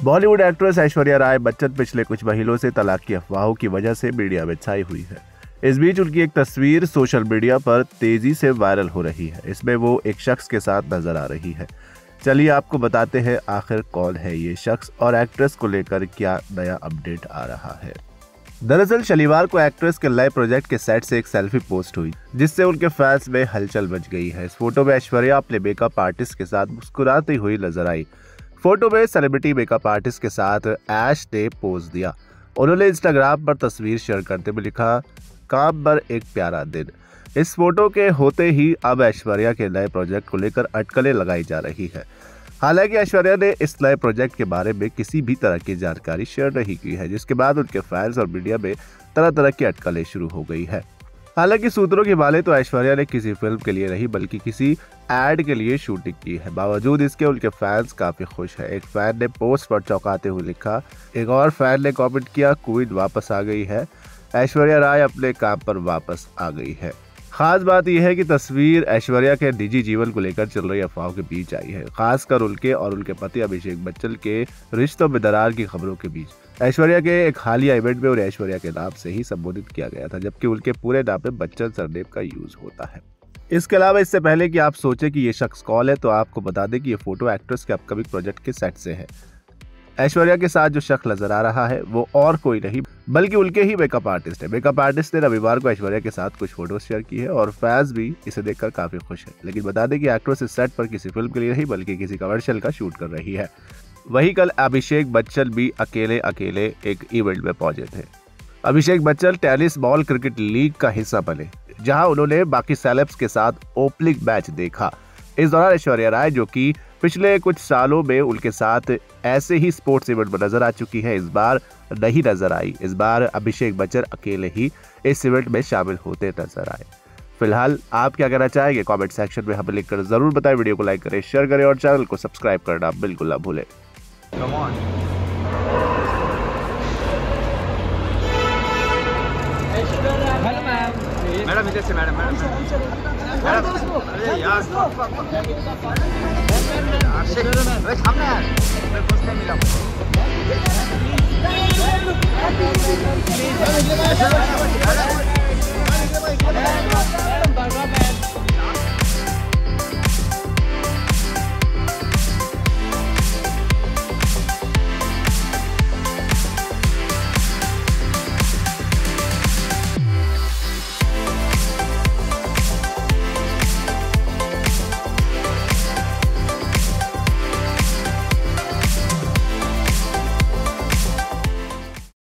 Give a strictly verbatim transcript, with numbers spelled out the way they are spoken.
Bollywood actress Aishwarya Rai Bachchan पिछले कुछ महीनों से तलाक की अफवाहों की वजह से मीडिया में छाई हुई है। इस बीच उनकी एक तस्वीर सोशल मीडिया पर तेजी से वायरल हो रही है। इसमें वो एक शख्स के साथ नजर आ रही है। चलिए आपको बताते हैं आखिर कौन है ये शख्स और एक्ट्रेस को लेकर क्या नया अपडेट आ रहा है। दरअसल शनिवार को एक्ट्रेस के नए प्रोजेक्ट के सेट से एक सेल्फी पोस्ट हुई, जिससे उनके फैंस में हलचल मच गई है। इस फोटो में ऐश्वर्या अपने मेकअप आर्टिस्ट के साथ मुस्कुराती हुई नजर आई। फोटो में सेलिब्रिटी मेकअप आर्टिस्ट के साथ ऐश ने पोज दिया। उन्होंने इंस्टाग्राम पर तस्वीर शेयर करते हुए लिखा, काम पर एक प्यारा दिन। इस फोटो के होते ही अब ऐश्वर्या के नए प्रोजेक्ट को लेकर अटकलें लगाई जा रही है। हालांकि ऐश्वर्या ने इस नए प्रोजेक्ट के बारे में किसी भी तरह की जानकारी शेयर नहीं की है, जिसके बाद उनके फैंस और मीडिया में तरह तरह की अटकलें शुरू हो गई है। हालांकि सूत्रों की माने तो ऐश्वर्या ने किसी फिल्म के लिए नहीं बल्कि किसी एड के लिए शूटिंग की है। बावजूद इसके उनके फैंस काफी खुश हैं। एक फैन ने पोस्ट पर चौंकाते हुए लिखा, एक और फैन ने कमेंट किया, क्वीन वापस आ गई है, ऐश्वर्या राय अपने काम पर वापस आ गई है। खास बात यह है कि तस्वीर ऐश्वर्या के निजी जीवन को लेकर चल रही अफवाहों के बीच आई है, खासकर उनके और उनके पति अभिषेक बच्चन के रिश्तों में दरार की खबरों के बीच। ऐश्वर्या के एक हालिया इवेंट में उन्हें ऐश्वर्या के नाम से ही संबोधित किया गया था, जबकि उनके पूरे नाम में बच्चन सरनेम का यूज होता है। इसके अलावा इससे पहले कि आप सोचे कि ये शख्स कौन है, तो आपको बता दें कि ये फोटो एक्ट्रेस के अपकमिंग प्रोजेक्ट के सेट से है। ऐश्वर्या के साथ जो शख्स नजर आ रहा है वो और कोई नहीं बल्कि उनके ही मेकअप आर्टिस्ट है। मेकअप आर्टिस्ट ने रविवार को ऐश्वर्या के साथ कुछ फोटोज शेयर की है और फैंस भी इसे देखकर काफी खुश है। लेकिन बता दें कि एक्ट्रेस इस सेट पर किसी फिल्म के लिए नहीं बल्कि किसी कमर्शियल का शूट कर रही है। वहीं कल अभिषेक बच्चन भी अकेले अकेले एक इवेंट में पहुंचे थे। Abhishek Bachchan tennis ball cricket league का हिस्सा बने, जहां उन्होंने बाकी सेलेब्स के साथ ओपनिंग मैच देखा। इस दौरान ऐश्वर्या राय, जो कि पिछले कुछ सालों में उनके साथ ऐसे ही स्पोर्ट्स इवेंट में नजर आ चुकी है, इस बार नहीं नजर आई। इस बार अभिषेक बच्चन अकेले ही इस इवेंट में शामिल होते नजर आए। फिलहाल आप क्या कहना चाहेंगे कमेंट सेक्शन में हमें लिखकर जरूर बताएं। वीडियो को लाइक करें, शेयर करें और चैनल को सब्सक्राइब करना बिल्कुल ना भूलें। मैडम इधर से मैडम मैडम मैडम अरे यार अरे सामने यार मैं फर्स्ट टाइम मिला।